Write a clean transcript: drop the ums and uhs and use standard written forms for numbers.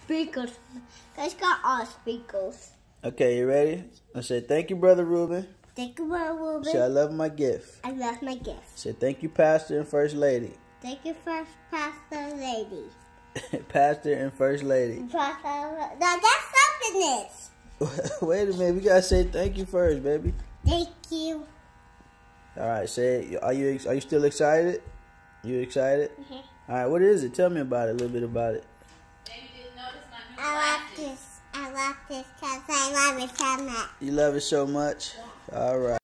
speakers. It's got all speakers. Okay, you ready? I said, thank you, Brother Ruben. Thank you, Brother Ruben. Say, I love my gift. I love my gift. Say, thank you, Pastor and First Lady. Thank you, First Pastor Lady. Pastor and First Lady. No, that's something else. Wait a minute, we gotta say thank you first, baby. Thank you. All right, say it. Are you still excited? You excited? Mm-hmm. All right, what is it? Tell me about it, a little bit about it. I like this because I love it so much. You love it so much? All right.